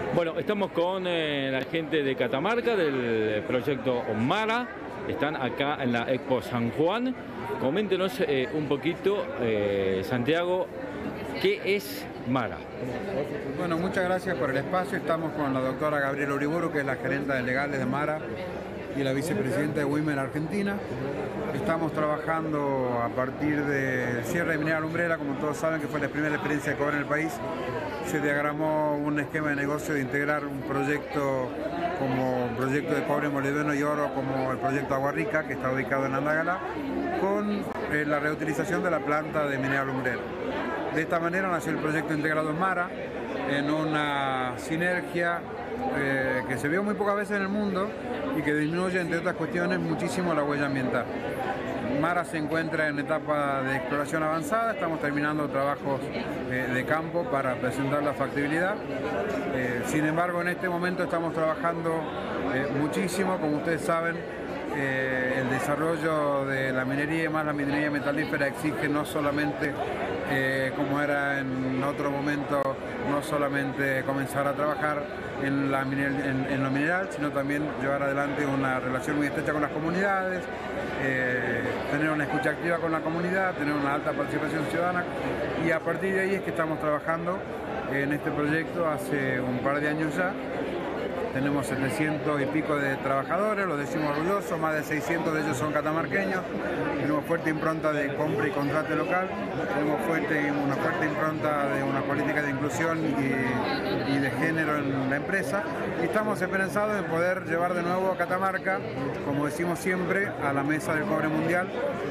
Bueno, estamos con la gente de Catamarca del proyecto Mara. Están acá en la Expo San Juan. Coméntenos un poquito, Santiago, ¿qué es Mara? Bueno, muchas gracias por el espacio. Estamos con la doctora Gabriela Uriburu, que es la gerente de legales de Mara y la vicepresidenta de Women Argentina. Estamos trabajando a partir del cierre de Minera Lumbrera, como todos saben, que fue la primera experiencia de cobre en el país. Se diagramó un esquema de negocio de integrar un proyecto como proyecto de cobre, molibdeno y oro, como el proyecto Agua Rica, que está ubicado en Andagala, con la reutilización de la planta de Minera Lumbrera. De esta manera nació el proyecto integrado en Mara, en una sinergia que se vio muy pocas veces en el mundo y que disminuye, entre otras cuestiones, muchísimo la huella ambiental. Mara se encuentra en etapa de exploración avanzada, estamos terminando trabajos de campo para presentar la factibilidad. Sin embargo, en este momento estamos trabajando muchísimo, como ustedes saben. El desarrollo de la minería y más la minería metalífera exige no solamente, como era en otro momento, no solamente comenzar a trabajar en lo mineral, sino también llevar adelante una relación muy estrecha con las comunidades, tener una escucha activa con la comunidad, tener una alta participación ciudadana, y a partir de ahí es que estamos trabajando en este proyecto hace un par de años ya. Tenemos 700 y pico de trabajadores, los decimos orgullosos, más de 600 de ellos son catamarqueños. Tenemos fuerte impronta de compra y contrato local, tenemos una fuerte impronta de una política de inclusión y de género en la empresa. Y estamos esperanzados en poder llevar de nuevo a Catamarca, como decimos siempre, a la mesa del cobre mundial,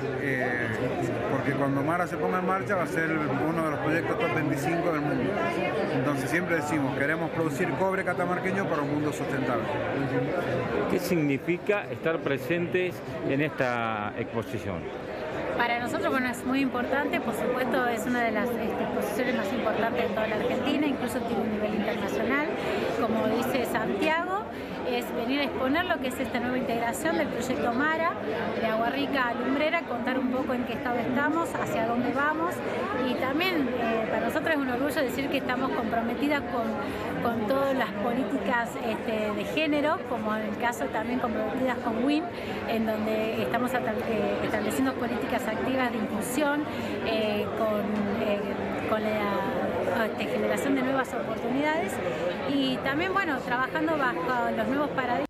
porque cuando Mara se ponga en marcha va a ser uno de los proyectos top 25 del mundo. Entonces siempre decimos, queremos producir cobre catamarqueño para un mundo sustentable. ¿Qué significa estar presentes en esta exposición? Para nosotros, bueno, es muy importante, por supuesto, es una de las exposiciones más importantes de toda la Argentina, incluso tiene un nivel internacional. Como dice Santiago, es venir a exponer lo que es esta nueva integración del proyecto Mara, de Agua Rica a Lumbrera, contar un poco en qué estado estamos, hacia dónde vamos, y también para nosotros es un orgullo decir que estamos comprometidas con todas las políticas de género, como en el caso también comprometidas con WIM, en donde estamos estableciendo políticas activas de inclusión, con la generación de nuevas oportunidades y también, bueno, trabajando bajo los nuevos paradigmas